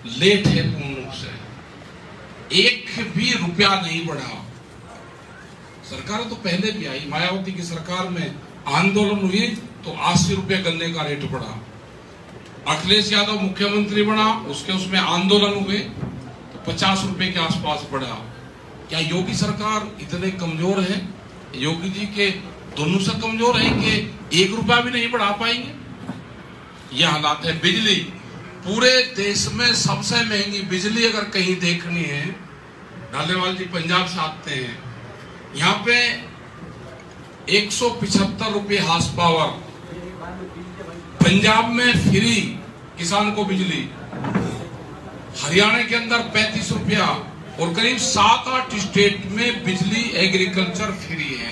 Late है पूर्ण रूप से, एक भी रुपया नहीं बढ़ा। सरकार तो पहले भी आई, मायावती की सरकार में आंदोलन हुई तो 80 रुपये गन्ने का रेट बढ़ा। अखिलेश यादव मुख्यमंत्री बना, उसमें आंदोलन हुए तो 50 रुपये के आसपास बढ़ा। क्या योगी सरकार इतने कमजोर है? योगी जी के दोनों से कमजोर है कि 1 रुपया भी नहीं बढ़ा पाएंगे? यह हालात है। बिजली, पूरे देश में सबसे महंगी बिजली अगर कहीं देखनी है, डालेवाल जी पंजाब से आते हैं, यहाँ पे 175 रुपये हाउस पावर, पंजाब में फ्री किसान को बिजली, हरियाणा के अंदर 35 रुपया, और करीब 7-8 स्टेट में बिजली एग्रीकल्चर फ्री है।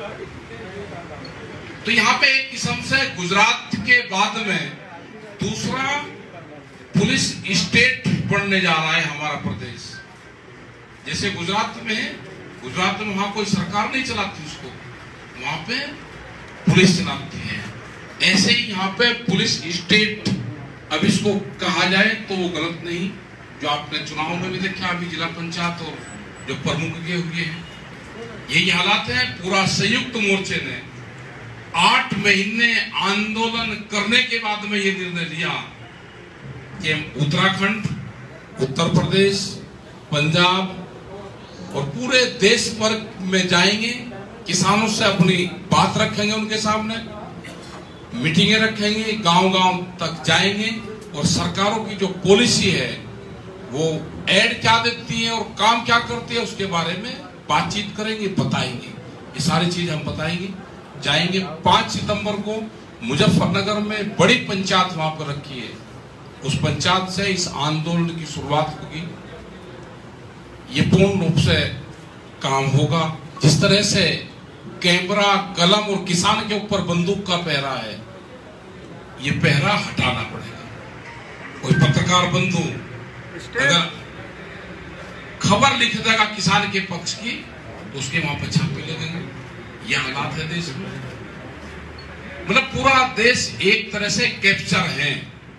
तो यहाँ पे एक किस्म से गुजरात के बाद में दूसरा पुलिस स्टेट बनने जा रहा है हमारा प्रदेश। जैसे गुजरात में वहां कोई सरकार नहीं चलाती उसको, वहां पे पुलिस चलाती है। ऐसे ही यहाँ पे पुलिस स्टेट, अब इसको कहा जाए तो वो गलत नहीं, जो आपने चुनाव में भी देखा, अभी जिला पंचायत और जो प्रमुख के हुए हैं, यही हालात है। पूरा संयुक्त मोर्चे ने 8 महीने आंदोलन करने के बाद में ये निर्णय लिया कि उत्तराखंड, उत्तर प्रदेश, पंजाब और पूरे देश भर में जाएंगे, किसानों से अपनी बात रखेंगे, उनके सामने मीटिंगें रखेंगे, गांव-गांव तक जाएंगे और सरकारों की जो पॉलिसी है वो एड क्या देती है और काम क्या करती है उसके बारे में बातचीत करेंगे, बताएंगे। ये सारी चीज हम बताएंगे। जाएंगे 5 सितंबर को मुजफ्फरनगर में बड़ी पंचायत वहां पर रखी है, उस पंचायत से इस आंदोलन की शुरुआत होगी। ये पूर्ण रूप से काम होगा। जिस तरह से कैमरा, कलम और किसान के ऊपर बंदूक का पहरा है, ये पहरा हटाना पड़ेगा। कोई पत्रकार बंधु अगर खबर लिख देगा किसान के पक्ष की तो उसके वहां पर छापे लगेंगे। ये हालात है देश में, मतलब पूरा देश एक तरह से कैप्चर है।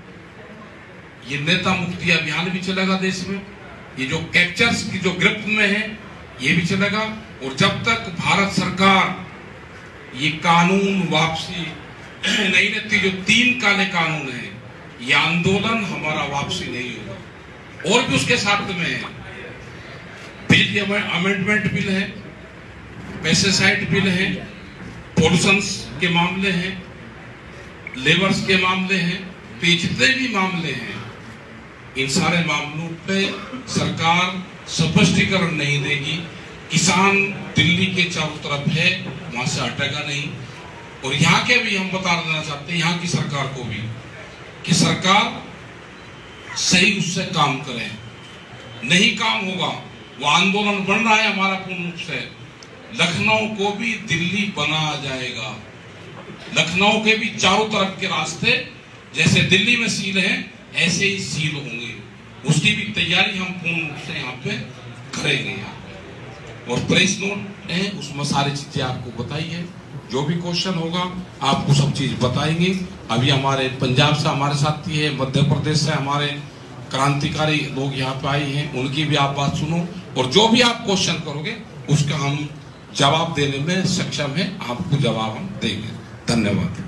ये नेता मुक्ति अभियान भी चलेगा देश में, ये जो कैप्चर्स की जो ग्रिप में है ये भी चलेगा। और जब तक भारत सरकार ये कानून वापसी नहीं लेती, जो 3 काले कानून है, ये आंदोलन हमारा वापसी नहीं होगा। और भी उसके साथ में है, बिजली अमेंडमेंट बिल है, पेस्टिसाइड बिल है, पॉल्यूशन के मामले हैं, लेबर्स के मामले हैं, तो जितने भी मामले हैं, इन सारे मामलों पे सरकार स्पष्टीकरण नहीं देगी। किसान दिल्ली के चारों तरफ है, वहां से हटेगा नहीं। और यहाँ के भी हम बता देना चाहते हैं, यहाँ की सरकार को भी, कि सरकार सही उससे काम करे। नहीं काम होगा, वो आंदोलन बन रहा है हमारा पूर्ण रूप से, लखनऊ को भी दिल्ली बना जाएगा। लखनऊ के भी चारों तरफ के रास्ते जैसे दिल्ली में सील हैं, ऐसे ही सील होंगे। उसकी भी तैयारी हम पूर्ण रूप से यहाँ पे करेंगे। यहाँ पे और प्रेस नोट है, उसमें सारी चीजें आपको बताई है। जो भी क्वेश्चन होगा आपको सब चीज बताएंगे। अभी हमारे पंजाब से हमारे साथी है, मध्य प्रदेश से हमारे क्रांतिकारी लोग यहाँ पे आए हैं, उनकी भी आप बात सुनो और जो भी आप क्वेश्चन करोगे उसका हम जवाब देने में सक्षम है, आपको जवाब हम देंगे। धन्यवाद।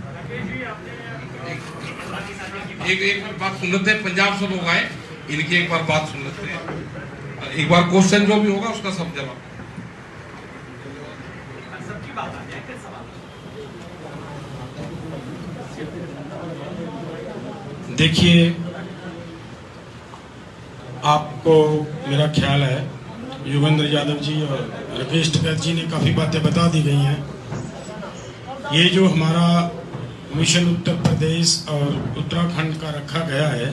एक बात सुन लेते हैं, पंजाब से लोग आए, इनकी एक बार बात सुन लेते हैं। एक बार क्वेश्चन जो भी होगा उसका सब जवाब। देखिए, आपको मेरा ख्याल है योगेंद्र यादव जी और राकेश टिकैत जी ने काफ़ी बातें बता दी गई हैं। ये जो हमारा मिशन उत्तर प्रदेश और उत्तराखंड का रखा गया है,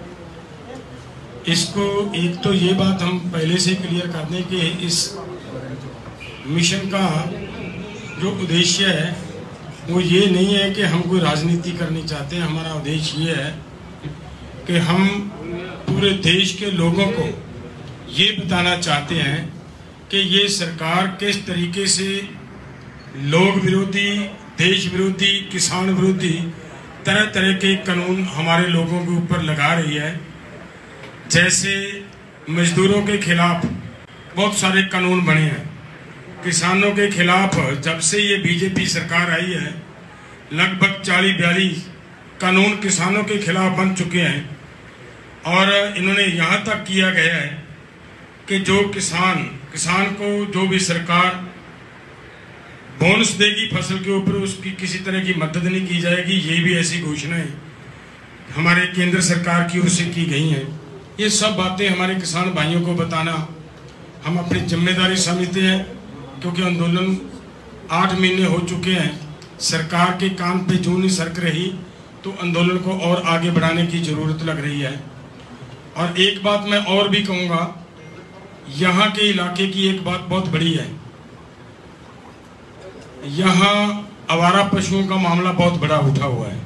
इसको एक तो ये बात हम पहले से क्लियर कर दें कि इस मिशन का जो उद्देश्य है वो ये नहीं है कि हम कोई राजनीति करनी चाहते हैं। हमारा उद्देश्य ये है कि हम पूरे देश के लोगों को ये बताना चाहते हैं कि ये सरकार किस तरीके से लोग विरोधी, देश विरोधी, किसान विरोधी तरह तरह के कानून हमारे लोगों के ऊपर लगा रही है, जैसे मजदूरों के खिलाफ बहुत सारे कानून बने हैं, किसानों के खिलाफ जब से ये बीजेपी सरकार आई है लगभग 40-42 कानून किसानों के खिलाफ बन चुके हैं। और इन्होंने यहाँ तक किया गया है कि जो किसान को जो भी सरकार बोनस देगी फसल के ऊपर, उसकी किसी तरह की मदद नहीं की जाएगी। ये भी ऐसी घोषणाएं हमारे केंद्र सरकार की ओर से की गई हैं। ये सब बातें हमारे किसान भाइयों को बताना हम अपनी जिम्मेदारी समझते हैं, क्योंकि आंदोलन 8 महीने हो चुके हैं। सरकार के कान पे जूं नहीं सरक रही तो आंदोलन को और आगे बढ़ाने की जरूरत लग रही है। और एक बात मैं और भी कहूँगा, यहाँ के इलाके की एक बात बहुत बड़ी है, यहाँ आवारा पशुओं का मामला बहुत बड़ा उठा हुआ है।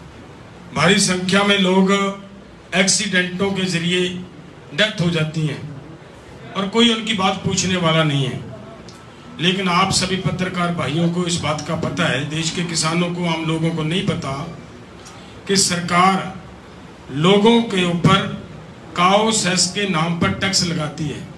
भारी संख्या में लोग एक्सीडेंटों के जरिए डेथ हो जाती हैं और कोई उनकी बात पूछने वाला नहीं है। लेकिन आप सभी पत्रकार भाइयों को इस बात का पता है, देश के किसानों को, आम लोगों को नहीं पता कि सरकार लोगों के ऊपर काओ सेस के नाम पर टैक्स लगाती है।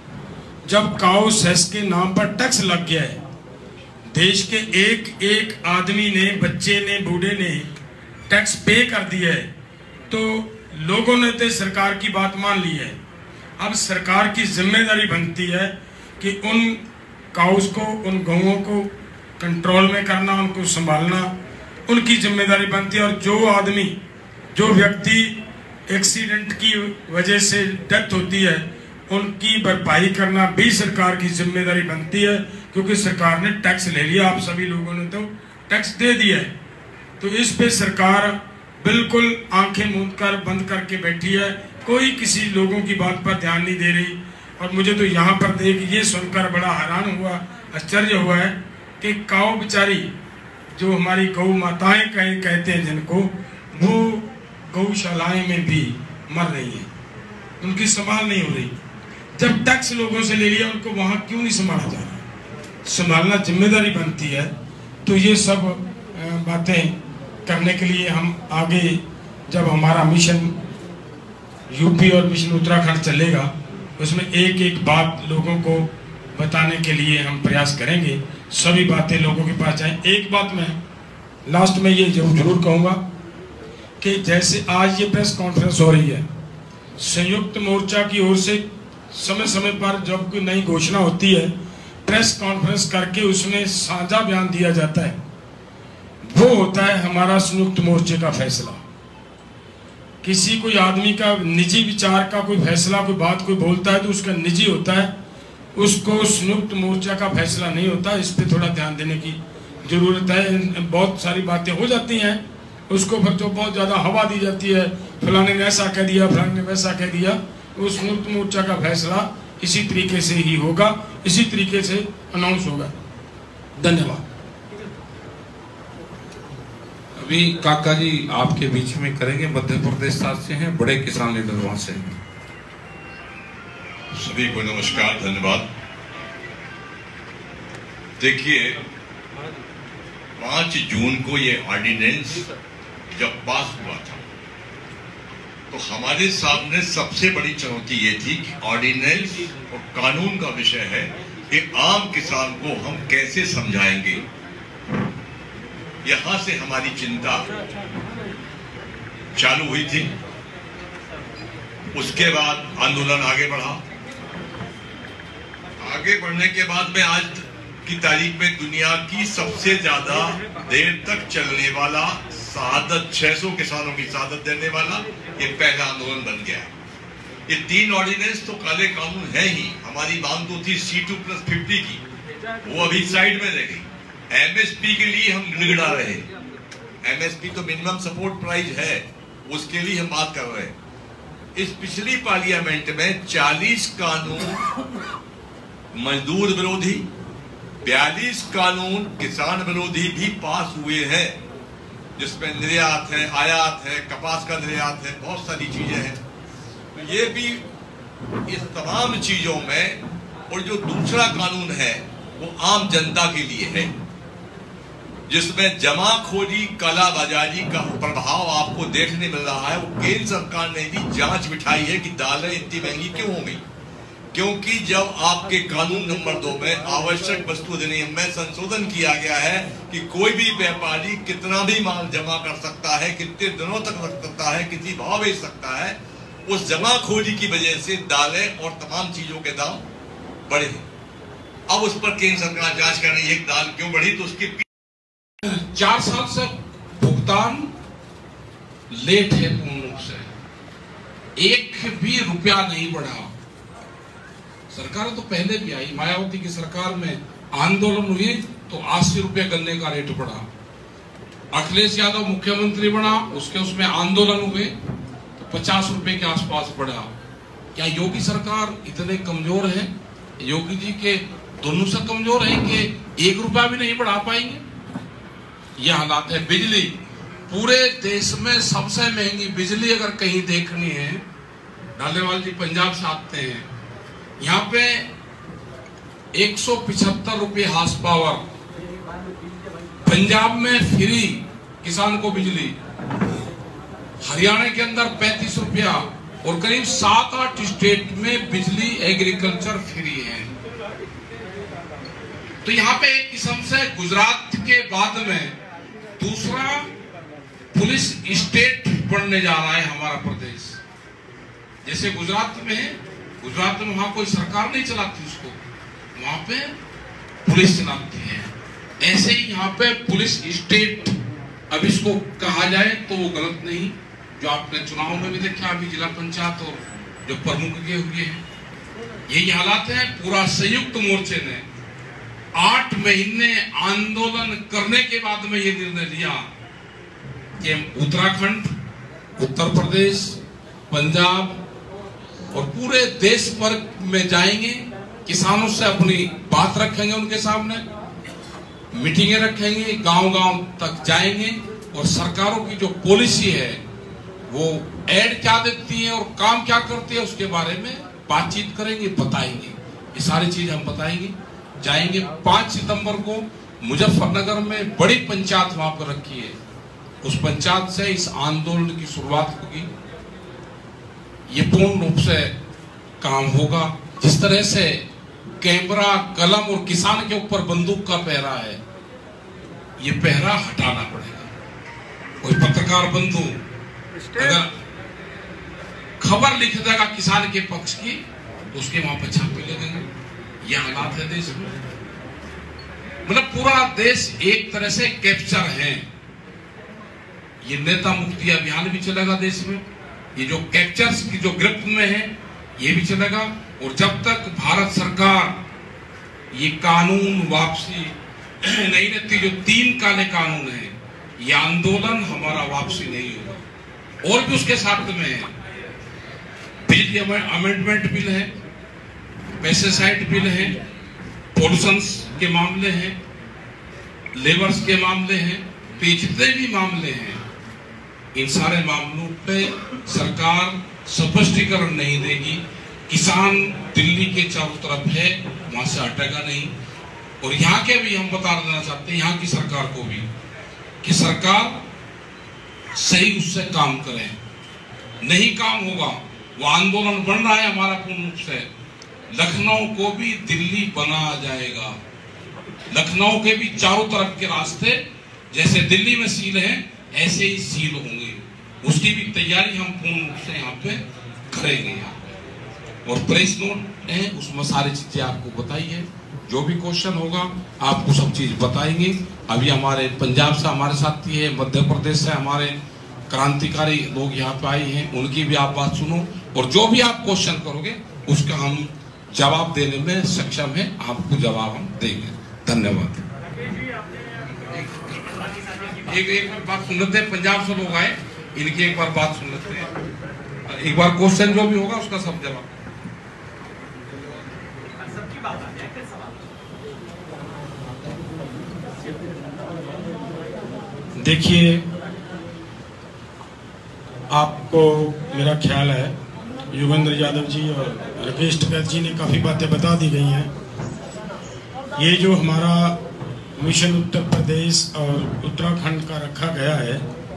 जब काओ सेस के नाम पर टैक्स लग गया है, देश के एक एक आदमी ने, बच्चे ने, बूढ़े ने टैक्स पे कर दिया है, तो लोगों ने तो सरकार की बात मान ली है। अब सरकार की जिम्मेदारी बनती है कि उन काउस को, उन गौओं को कंट्रोल में करना, उनको संभालना उनकी जिम्मेदारी बनती है। और जो आदमी, जो व्यक्ति एक्सीडेंट की वजह से डेथ होती है, उनकी भरपाई करना भी सरकार की जिम्मेदारी बनती है, क्योंकि सरकार ने टैक्स ले लिया। आप सभी लोगों ने तो टैक्स दे दिया है। तो इस पे सरकार बिल्कुल आंखें मूंद कर, बंद करके बैठी है, कोई किसी लोगों की बात पर ध्यान नहीं दे रही। और मुझे तो यहाँ पर देख ये सुनकर बड़ा हैरान हुआ, आश्चर्य हुआ है कि काऊ बेचारी, जो हमारी गौ माताएं कहते हैं जिनको, वो गौशालाएं में भी मर रही हैं, उनकी संभाल नहीं हो रही। जब टैक्स लोगों से ले लिया, उनको वहां क्यों नहीं संभाला जा रहा? संभालना जिम्मेदारी बनती है। तो ये सब बातें करने के लिए हम आगे, जब हमारा मिशन यूपी और मिशन उत्तराखंड चलेगा, उसमें एक एक बात लोगों को बताने के लिए हम प्रयास करेंगे, सभी बातें लोगों के पास जाएं। एक बात मैं लास्ट में ये जरूर कहूँगा कि जैसे आज ये प्रेस कॉन्फ्रेंस हो रही है, संयुक्त मोर्चा की ओर से समय समय पर जब कोई नई घोषणा होती है, प्रेस कॉन्फ्रेंस करके उसमें साझा बयान दिया जाता है। वो होता है हमारा संयुक्त मोर्चे का फैसला। किसी कोई आदमी का निजी विचार का कोई फैसला, कोई बात कोई बोलता है तो उसका निजी होता है, उसको संयुक्त मोर्चा का फैसला नहीं होता। इस पे थोड़ा ध्यान देने की जरूरत है। बहुत सारी बातें हो जाती हैं, उसको फिर तो बहुत ज़्यादा हवा दी जाती है, फलाने ने ऐसा कह दिया, फलाने ने वैसा कह दिया। उस संयुक्त मोर्चा का फैसला इसी तरीके से ही होगा, इसी तरीके से अनाउंस होगा। धन्यवाद। अभी काका जी आपके बीच में करेंगे, मध्य प्रदेश से हैं, बड़े किसान लीडर वहां से हैं। सभी को नमस्कार, धन्यवाद। देखिए, 5 जून को ये ऑर्डिनेंस जब पास हुआ था, तो हमारे सामने सबसे बड़ी चुनौती ये थी कि ऑर्डिनेंस और कानून का विषय है कि आम किसान को हम कैसे समझाएंगे। यहां से हमारी चिंता चालू हुई थी। उसके बाद आंदोलन आगे बढ़ा। आगे बढ़ने के बाद में आज की तारीख में दुनिया की सबसे ज्यादा देर तक चलने वाला शहादत, 600 किसानों की शहादत देने वाला ये पहला आंदोलन बन गया। ये 3 ऑर्डिनेंस तो काले कानून है ही। हमारी मांग तो थी C2+50 की, वो अभी साइड में रह गई। MSP के लिए हम गिड़गिड़ा रहे। MSP तो मिनिमम सपोर्ट प्राइस है, उसके लिए हम बात कर रहे हैं। इस पिछली पार्लियामेंट में 40 कानून मजदूर विरोधी, 42 कानून किसान विरोधी भी पास हुए हैं, जिसमें निर्यात है, आयात है, कपास का निर्यात है, बहुत सारी चीजें हैं। तो ये भी इस तमाम चीजों में, और जो दूसरा कानून है वो आम जनता के लिए है। जिसमें जमाखोरी कालाबाजारी का प्रभाव आपको देखने मिल रहा है, वो केंद्र सरकार ने भी जांच बिठाई है कि दालें इतनी महंगी क्यों हो गई। क्योंकि जब आपके कानून नंबर 2 में आवश्यक वस्तु अधिनियम में संशोधन किया गया है कि कोई भी व्यापारी कितना भी माल जमा कर सकता है, कितने दिनों तक रख सकता है, किसी भाव बेच सकता है, उस जमाखोरी की वजह से दालें और तमाम चीजों के दाम बढ़े। अब उस पर केंद्र सरकार जांच कर रही है कि दाल क्यों बढ़ी, तो उसकी 4 साल से भुगतान लेट है पूर्ण रूप से, एक भी रुपया नहीं बढ़ा। सरकार तो पहले भी आई, मायावती की सरकार में आंदोलन हुई तो 80 रुपये गन्ने का रेट बढ़ा। अखिलेश यादव मुख्यमंत्री बना, उसमें आंदोलन हुए तो 50 रुपये के आसपास बढ़ा। क्या योगी सरकार इतने कमजोर है? योगी जी के दोनों से कमजोर है कि 1 रुपया भी नहीं बढ़ा पाएंगे? यह हालात है। बिजली, पूरे देश में सबसे महंगी बिजली अगर कहीं देखनी है, डालेवाल जी पंजाब से आते हैं, यहाँ पे 175 रुपये हाउस पावर, पंजाब में फ्री किसान को बिजली, हरियाणा के अंदर 35 रुपया, और करीब 7-8 स्टेट में बिजली एग्रीकल्चर फ्री है। तो यहाँ पे एक किस्म से गुजरात के बाद में दूसरा पुलिस स्टेट बनने जा रहा है हमारा प्रदेश। जैसे गुजरात में वहां कोई सरकार नहीं चलाती उसको, वहां पे पुलिस चलाती है। ऐसे ही यहाँ पे पुलिस स्टेट, अब इसको कहा जाए तो वो गलत नहीं। जो आपने चुनाव में भी देखा, अभी जिला पंचायत और जो प्रमुख के हुए हैं, यही हालात है। पूरा संयुक्त मोर्चे ने 8 महीने आंदोलन करने के बाद में ये निर्णय लिया कि उत्तराखंड, उत्तर प्रदेश, पंजाब और पूरे देश भर में जाएंगे, किसानों से अपनी बात रखेंगे, उनके सामने मीटिंगें रखेंगे, गांव-गांव तक जाएंगे और सरकारों की जो पॉलिसी है वो एड क्या देती है और काम क्या करती है उसके बारे में बातचीत करेंगे, बताएंगे। ये सारी चीज हम बताएंगे। जाएंगे 5 सितंबर को मुजफ्फरनगर में बड़ी पंचायत वहां पर रखी है, उस पंचायत से इस आंदोलन की शुरुआत होगी। ये पूर्ण रूप से काम होगा। जिस तरह से कैमरा, कलम और किसान के ऊपर बंदूक का पहरा है, ये पहरा हटाना पड़ेगा। कोई पत्रकार बंधु अगर खबर लिख देगा किसान के पक्ष की, तो उसके वहां पर छापे लगेंगे। ये हालात है देश में। मतलब पूरा देश एक तरह से कैप्चर है। ये नेता मुक्ति अभियान भी चलेगा देश में, ये जो कैप्चर्स की जो ग्रिप में है ये भी चलेगा। और जब तक भारत सरकार ये कानून वापसी नहीं लेती, जो 3 काले कानून है, ये आंदोलन हमारा वापसी नहीं होगा। और भी उसके साथ में है, बिजली अमेंडमेंट बिल है, पेस्टिसाइड बिल है, पॉल्यूशन के मामले हैं, लेबर्स के मामले हैं, तो ये जितने भी मामले हैं, इन सारे मामलों पे सरकार स्पष्टीकरण नहीं देगी। किसान दिल्ली के चारों तरफ है, वहां से हटेगा नहीं। और यहाँ के भी हम बता देना चाहते हैं, यहाँ की सरकार को भी, कि सरकार सही उससे काम करे। नहीं काम होगा, वो आंदोलन बन रहा है हमारा पूर्ण रूप से, लखनऊ को भी दिल्ली बना जाएगा। लखनऊ के भी चारों तरफ के रास्ते जैसे दिल्ली में सील हैं, ऐसे ही सील होंगे। उसकी भी तैयारी हम पूर्ण रूप से यहाँ पे करेंगे। यहाँ पे और प्रेस नोट है, उसमें सारी चीजें आपको बताई है। जो भी क्वेश्चन होगा आपको सब चीज बताएंगे। अभी हमारे पंजाब से हमारे साथी है, मध्य प्रदेश से हमारे क्रांतिकारी लोग यहाँ पे आए हैं, उनकी भी आप बात सुनो और जो भी आप क्वेश्चन करोगे उसका हम जवाब देने में सक्षम है, आपको जवाब हम देंगे। धन्यवाद। एक बात सुन लेते हैं, पंजाब से लोग आए, इनकी एक बार बात सुन लेते हैं। एक बार क्वेश्चन जो भी होगा उसका सब जवाब। देखिए, आपको मेरा ख्याल है योगेंद्र यादव जी और राकेश टिकैत जी ने काफ़ी बातें बता दी गई हैं। ये जो हमारा मिशन उत्तर प्रदेश और उत्तराखंड का रखा गया है,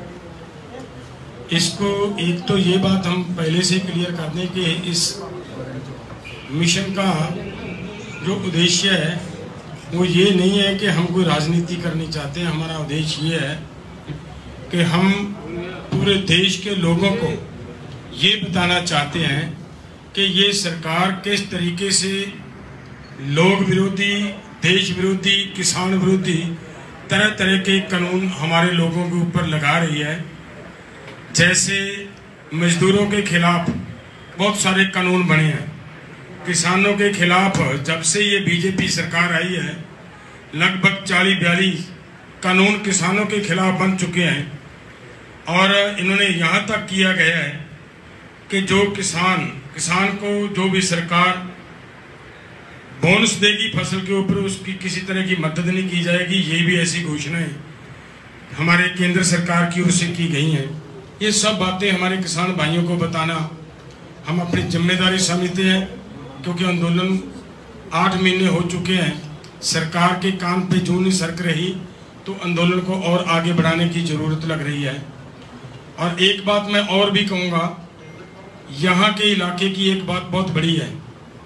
इसको एक तो ये बात हम पहले से क्लियर कर दें कि इस मिशन का जो उद्देश्य है वो ये नहीं है कि हम कोई राजनीति करनी चाहते हैं। हमारा उद्देश्य ये है कि हम पूरे देश के लोगों को ये बताना चाहते हैं कि ये सरकार किस तरीके से लोग विरोधी, देश विरोधी, किसान विरोधी तरह तरह के कानून हमारे लोगों के ऊपर लगा रही है। जैसे मजदूरों के खिलाफ बहुत सारे कानून बने हैं, किसानों के खिलाफ जब से ये बीजेपी सरकार आई है लगभग 40-42 कानून किसानों के खिलाफ बन चुके हैं। और इन्होंने यहाँ तक किया गया है कि जो किसान को जो भी सरकार बोनस देगी फसल के ऊपर, उसकी किसी तरह की मदद नहीं की जाएगी। ये भी ऐसी घोषणाएं हमारे केंद्र सरकार की ओर से की गई हैं। ये सब बातें हमारे किसान भाइयों को बताना हम अपनी जिम्मेदारी समझते हैं, क्योंकि आंदोलन 8 महीने हो चुके हैं। सरकार के कान पे जूं नहीं सरक रही तो आंदोलन को और आगे बढ़ाने की जरूरत लग रही है। और एक बात मैं और भी कहूँगा, यहाँ के इलाके की एक बात बहुत बड़ी है,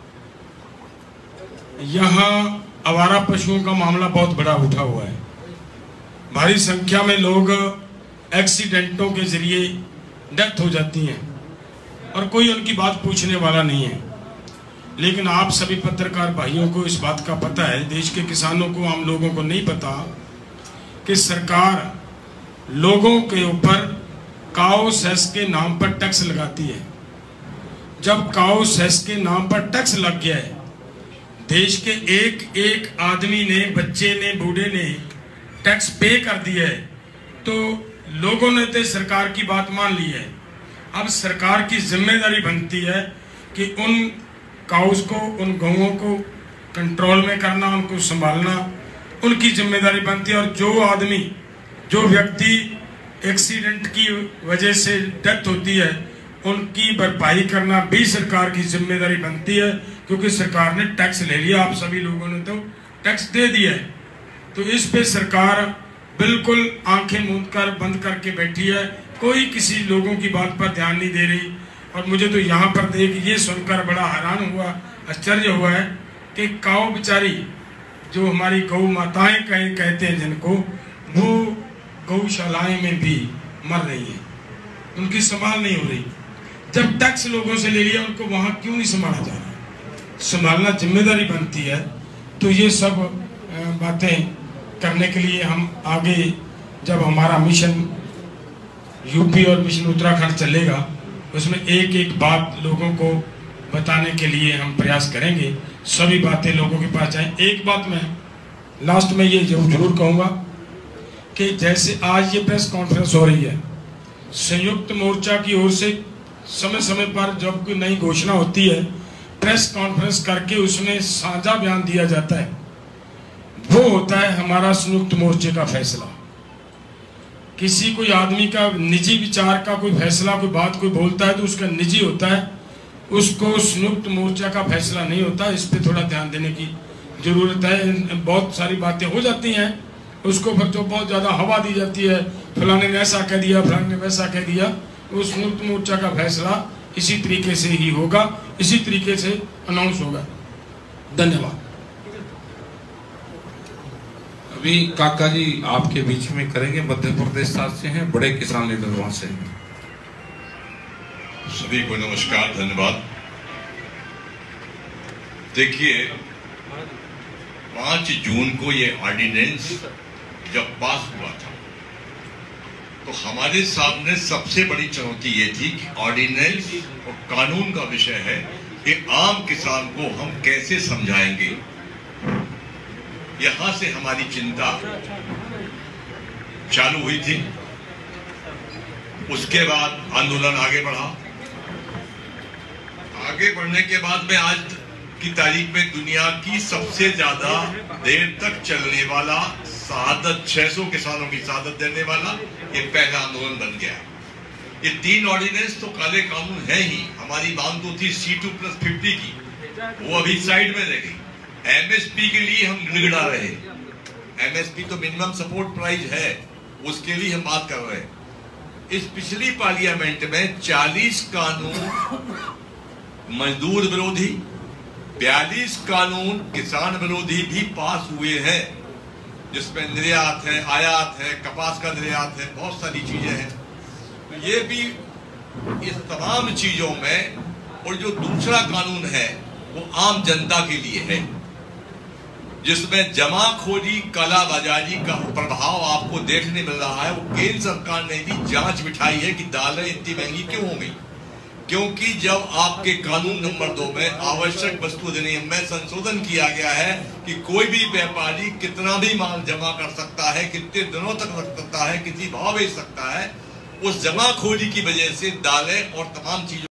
यहाँ आवारा पशुओं का मामला बहुत बड़ा उठा हुआ है। भारी संख्या में लोग एक्सीडेंटों के जरिए डेथ हो जाती हैं और कोई उनकी बात पूछने वाला नहीं है। लेकिन आप सभी पत्रकार भाइयों को इस बात का पता है, देश के किसानों को, आम लोगों को नहीं पता कि सरकार लोगों के ऊपर काओ सेस के नाम पर टैक्स लगाती है। जब काओ सेस के नाम पर टैक्स लग गया है, देश के एक एक आदमी ने, बच्चे ने, बूढ़े ने टैक्स पे कर दिया है, तो लोगों ने तो सरकार की बात मान ली है। अब सरकार की जिम्मेदारी बनती है कि उन काउस को, उन गौओं को कंट्रोल में करना, उनको संभालना उनकी जिम्मेदारी बनती है। और जो आदमी, जो व्यक्ति एक्सीडेंट की वजह से डेथ होती है, उनकी भरपाई करना भी सरकार की जिम्मेदारी बनती है, क्योंकि सरकार ने टैक्स ले लिया। आप सभी लोगों ने तो टैक्स दे दिया है। तो इस पे सरकार बिल्कुल आंखें मूंद कर, बंद करके बैठी है, कोई किसी लोगों की बात पर ध्यान नहीं दे रही। और मुझे तो यहाँ पर ये सुनकर बड़ा हैरान हुआ, आश्चर्य हुआ है कि काऊ बेचारी, जो हमारी गौ माताएं कहते हैं जिनको, वो गौशालाएं में भी मर रही है, उनकी संभाल नहीं हो रही। जब टैक्स लोगों से ले लिया, उनको वहां क्यों नहीं संभाला जा रहा? संभालना जिम्मेदारी बनती है। तो ये सब बातें करने के लिए हम आगे, जब हमारा मिशन यूपी और मिशन उत्तराखंड चलेगा, उसमें एक एक बात लोगों को बताने के लिए हम प्रयास करेंगे, सभी बातें लोगों के पास जाएं। एक बात मैं लास्ट में ये जरूर कहूँगा कि जैसे आज ये प्रेस कॉन्फ्रेंस हो रही है, संयुक्त मोर्चा की ओर से समय समय पर जब कोई नई घोषणा होती है, प्रेस कॉन्फ्रेंस करके उसमें साझा बयान दिया जाता है। वो होता है हमारा संयुक्त मोर्चे का फैसला। किसी कोई आदमी का निजी विचार का कोई फैसला, कोई बात कोई बोलता है तो उसका निजी होता है, उसको संयुक्त मोर्चा का फैसला नहीं होता। इस पे थोड़ा ध्यान देने की जरूरत है। बहुत सारी बातें हो जाती हैं, उसको फिर तो बहुत ज़्यादा हवा दी जाती है, फलाने ने ऐसा कह दिया, फलाने ने वैसा कह दिया। वो संयुक्त मोर्चा का फैसला इसी तरीके से ही होगा, इसी तरीके से अनाउंस होगा। धन्यवाद। अभी काका जी आपके बीच में करेंगे, मध्य प्रदेश से हैं, बड़े किसान लीडर वहां से। सभी को नमस्कार, धन्यवाद। देखिए, 5 जून को ये ऑर्डिनेंस जब पास हुआ था, तो हमारे सामने सबसे बड़ी चुनौती ये थी कि ऑर्डिनेंस और कानून का विषय है कि आम किसान को हम कैसे समझाएंगे। यहां से हमारी चिंता चालू हुई थी। उसके बाद आंदोलन आगे बढ़ा। आगे बढ़ने के बाद में आज की तारीख में दुनिया की सबसे ज्यादा देर तक चलने वाला, शहादत 600 किसानों की शहादत देने वाला ये पहला आंदोलन बन गया। ये 3 ऑर्डिनेंस तो काले कानून है ही। हमारी मांग तो थी C2+50 की, वो अभी साइड में रह गई। MSP के लिए हम गिड़गिड़ा रहे, एमएसपी तो मिनिमम सपोर्ट प्राइस है, उसके लिए हम बात कर रहे हैं। इस पिछली पार्लियामेंट में 40 कानून मजदूर विरोधी, 42 कानून किसान विरोधी भी पास हुए हैं, जिसमें निर्यात है, आयात है, कपास का निर्यात है, बहुत सारी चीजें हैं। तो ये भी इस तमाम चीजों में, और जो दूसरा कानून है वो आम जनता के लिए है, जिसमें जमाखोरी, कालाबाजारी का प्रभाव आपको देखने मिल रहा है। वो केंद्र सरकार ने भी जांच बिठाई है कि दालें इतनी महंगी क्यों हो गई, क्योंकि जब आपके कानून नंबर 2 में आवश्यक वस्तु अधिनियम में संशोधन किया गया है कि कोई भी व्यापारी कितना भी माल जमा कर सकता है, कितने दिनों तक रख सकता है, किसी भाव बेच सकता है, उस जमाखोरी की वजह से दालें और तमाम चीजों